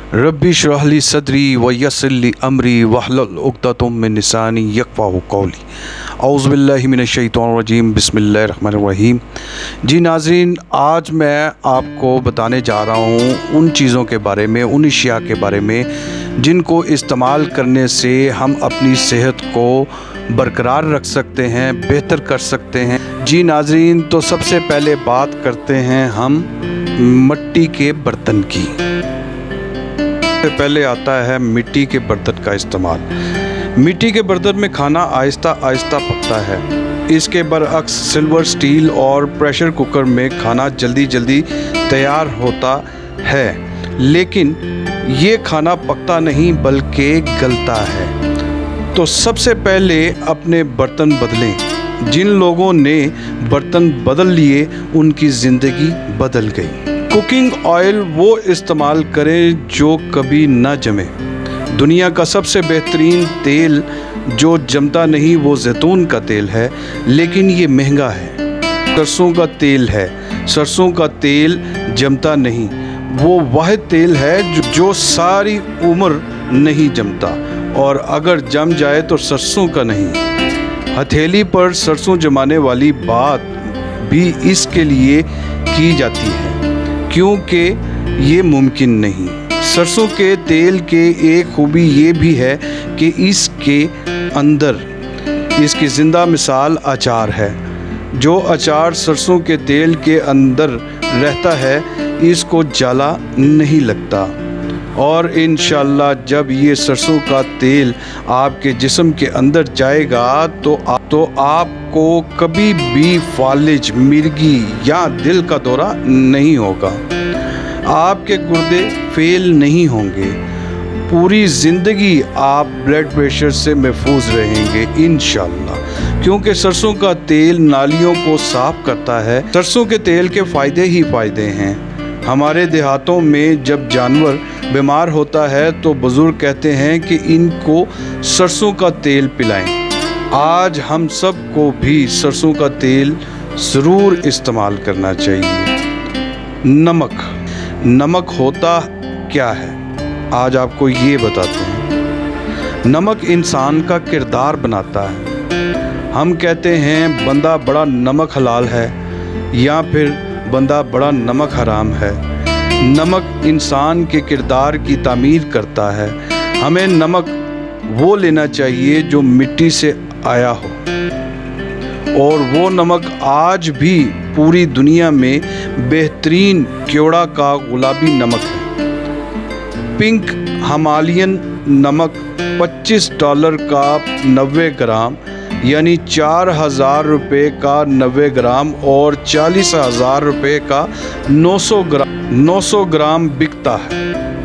रब्बी इश्रह ली सदरी व यस्सिर ली अमरी वहलुल उक़दतम मिन लिसानी यफ़क़हू क़ौली। औज़ु बिल्लाहि मिनश शैतानिर रजीम, बिस्मिल्लाहिर रहमानिर रहीम। जी नाज़रीन, आज मैं आपको बताने जा रहा हूँ उन चीज़ों के बारे में, उन अशिया के बारे में जिनको इस्तेमाल करने से हम अपनी सेहत को बरकरार रख सकते हैं, बेहतर कर सकते हैं। जी नाज़रीन, तो सबसे पहले बात करते हैं हम मिट्टी के बर्तन की। सबसे पहले आता है मिट्टी के बर्तन का इस्तेमाल। मिट्टी के बर्तन में खाना आहिस्ता आहिस्ता पकता है। इसके बरअक्स सिल्वर, स्टील और प्रेशर कुकर में खाना जल्दी जल्दी तैयार होता है, लेकिन ये खाना पकता नहीं बल्कि गलता है। तो सबसे पहले अपने बर्तन बदलें। जिन लोगों ने बर्तन बदल लिए उनकी ज़िंदगी बदल गई। कुकिंग ऑयल वो इस्तेमाल करें जो कभी ना जमे। दुनिया का सबसे बेहतरीन तेल जो जमता नहीं वो जैतून का तेल है, लेकिन ये महंगा है। सरसों का तेल है। सरसों का तेल जमता नहीं, वो वाहिद तेल है जो सारी उम्र नहीं जमता, और अगर जम जाए तो सरसों का नहीं। हथेली पर सरसों जमाने वाली बात भी इसके लिए की जाती है क्योंकि ये मुमकिन नहीं। सरसों के तेल के एक खूबी ये भी है कि इसके अंदर इसकी ज़िंदा मिसाल अचार है। जो अचार सरसों के तेल के अंदर रहता है इसको जाला नहीं लगता, और इंशाअल्लाह जब ये सरसों का तेल आपके जिस्म के अंदर जाएगा तो आपको कभी भी फालिज, मिर्गी या दिल का दौरा नहीं होगा। आपके गुर्दे फेल नहीं होंगे। पूरी ज़िंदगी आप ब्लड प्रेशर से महफूज रहेंगे इंशाअल्लाह, क्योंकि सरसों का तेल नालियों को साफ करता है। सरसों के तेल के फ़ायदे ही फ़ायदे हैं। हमारे देहातों में जब जानवर बीमार होता है तो बुज़ुर्ग कहते हैं कि इनको सरसों का तेल पिलाएं। आज हम सब को भी सरसों का तेल ज़रूर इस्तेमाल करना चाहिए। नमक होता क्या है, आज आपको ये बताते हैं। नमक इंसान का किरदार बनाता है। हम कहते हैं बंदा बड़ा नमक हलाल है, या फिर बंदा बड़ा नमक हराम है। नमक इंसान के किरदार की तामीर करता है। हमें नमक वो लेना चाहिए जो मिट्टी से आया हो, और वो नमक आज भी पूरी दुनिया में बेहतरीन क्योड़ा का गुलाबी नमक है। पिंक हिमालयन नमक $25 का 90 ग्राम यानी 4,000 रुपये का 90 ग्राम और 40,000 रुपये का 900 ग्राम बिकता है,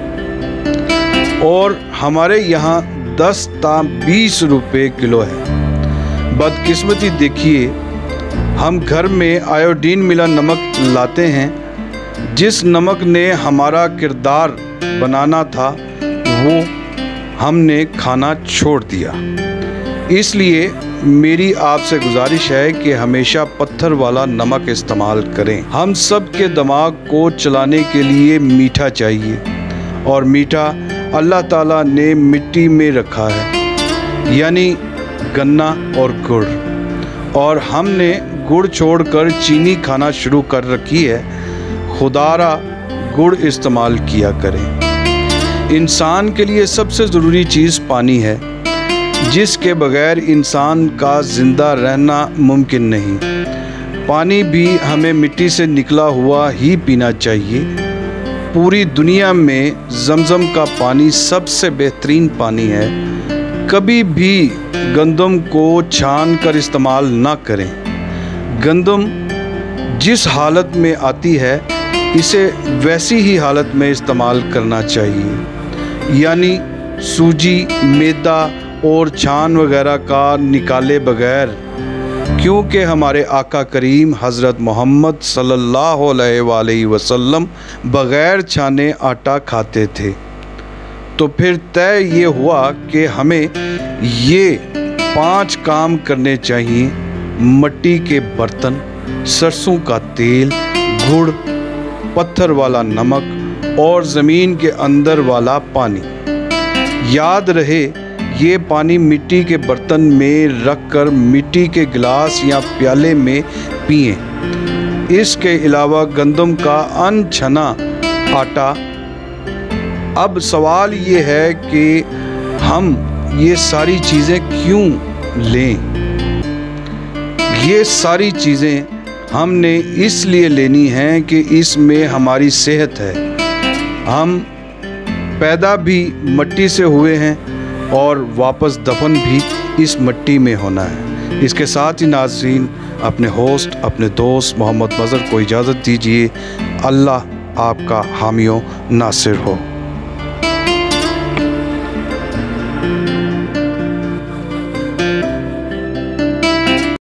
और हमारे यहाँ 10-20 रुपये किलो है। बदकिस्मती देखिए, हम घर में आयोडीन मिला नमक लाते हैं। जिस नमक ने हमारा किरदार बनाना था वो हमने खाना छोड़ दिया। इसलिए मेरी आपसे गुजारिश है कि हमेशा पत्थर वाला नमक इस्तेमाल करें। हम सब के दिमाग को चलाने के लिए मीठा चाहिए, और मीठा अल्लाह ताला ने मिट्टी में रखा है, यानी गन्ना और गुड़, और हमने गुड़ छोड़कर चीनी खाना शुरू कर रखी है। खुदारा गुड़ इस्तेमाल किया करें। इंसान के लिए सबसे ज़रूरी चीज़ पानी है, जिसके बगैर इंसान का ज़िंदा रहना मुमकिन नहीं। पानी भी हमें मिट्टी से निकला हुआ ही पीना चाहिए। पूरी दुनिया में जमजम का पानी सबसे बेहतरीन पानी है। कभी भी गंदम को छान कर इस्तेमाल ना करें। गंदम जिस हालत में आती है इसे वैसी ही हालत में इस्तेमाल करना चाहिए, यानी सूजी, मैदा और छान वगैरह का निकाले बगैर, क्योंकि हमारे आका करीम हज़रत मोहम्मद सल्लल्लाहु अलैहि वसल्लम बग़ैर छाने आटा खाते थे। तो फिर तय ये हुआ कि हमें ये 5 काम करने चाहिए: मिट्टी के बर्तन, सरसों का तेल, गुड़, पत्थर वाला नमक और ज़मीन के अंदर वाला पानी। याद रहे, ये पानी मिट्टी के बर्तन में रखकर मिट्टी के गिलास या प्याले में पिएं। इसके अलावा गंदम का अनछना आटा। अब सवाल ये है कि हम ये सारी चीज़ें क्यों लें? ये सारी चीज़ें हमने इसलिए लेनी हैं कि इसमें हमारी सेहत है। हम पैदा भी मट्टी से हुए हैं और वापस दफन भी इस मट्टी में होना है। इसके साथ ही नाज़रीन, अपने होस्ट, अपने दोस्त मोहम्मद मज़हर को इजाज़त दीजिए। अल्लाह आपका हामी व नासिर हो।